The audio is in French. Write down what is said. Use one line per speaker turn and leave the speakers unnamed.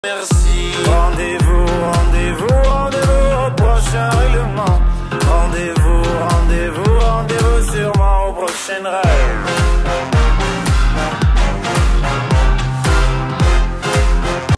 Merci. Rendez-vous, rendez-vous, rendez-vous au prochain règlement. Rendez-vous, rendez-vous, rendez-vous sûrement au prochain rêve.